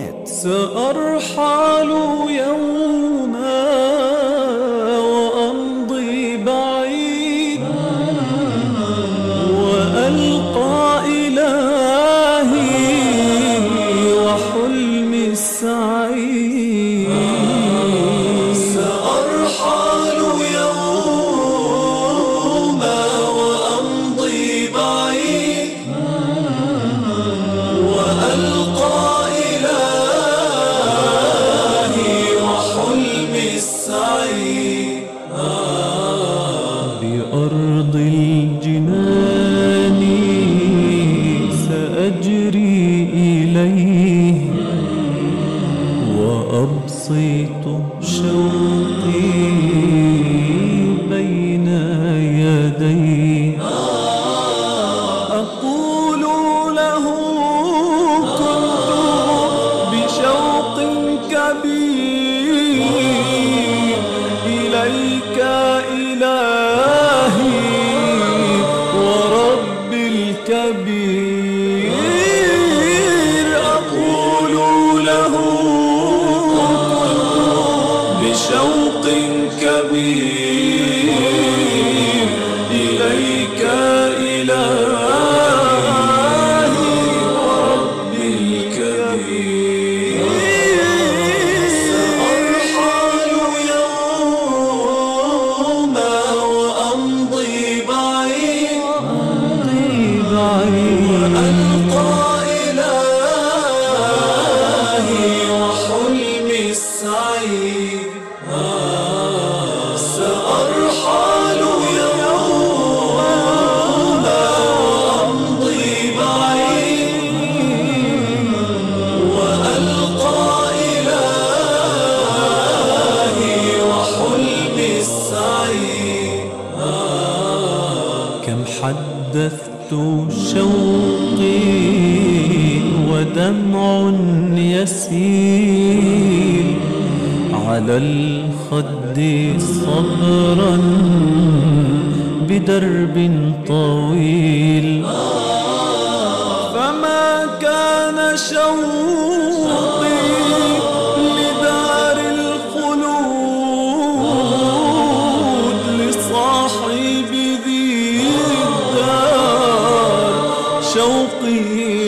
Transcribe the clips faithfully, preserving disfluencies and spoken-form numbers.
نت. سأرحل يوما وأمضي بعيد وألقى إلهي وحلمي السعيد. سأرحل يوما وأمضي بعيد وألقى بأرض الجنان سأجري إليه وأبسط شوقي بين يديه. أقول له كنت بشوق كبير إليك إلهي ورب الكبير. أقول له بشوق كبير إليك إلهي ورب الكبير. سأرحل يوما وأمضي بعيد وألقى إلهي وحلمي السعيد. سأرحل يوما وأمضي بعيد وألقى إلهي وحلمي السعيد. كم حدثت شوقي ودمع يسيل على الخد صبرا بدرب طويل. فما كان شوقي لدار الخلود لصاحب ذي الدار شوقي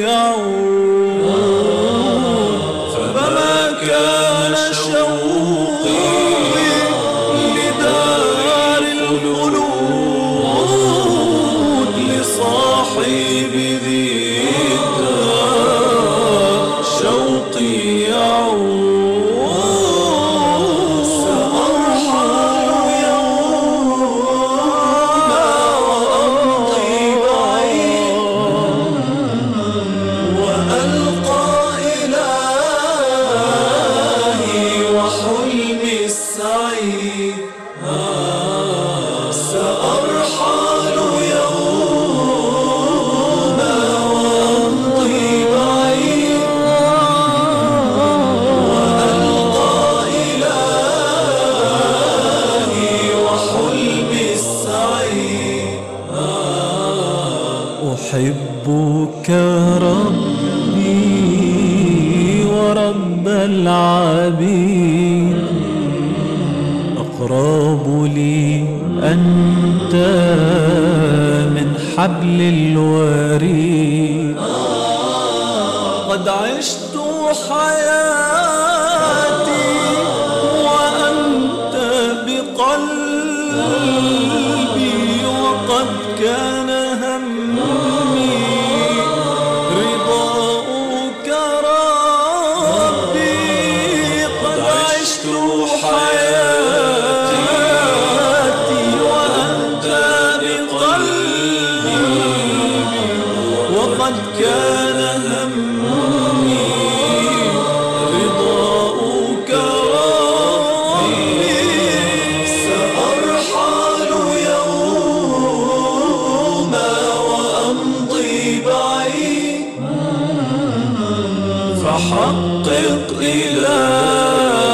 يعود. فما كان شوقي لدار الخلود لصاحب ذي الدار شوقي يعود. سأرحل يوما وأمضي بعيد وألقى إلهي وحلمي السعيد. سأرحل يوما وأمضي بعيد وألقى إلهي وحلمي السعيد. أحبك ربي ورب العبيد أقرب لي أنت من حبل الوريد. قد عشت حياتي وأنت بقلبي وقد كان همي رضاؤك ربي. قد عشت حياتي وأنت بقلبي وقد كان همي رضاؤك ربي. سأرحل يوما وأمضي بعيد فحقق إلهي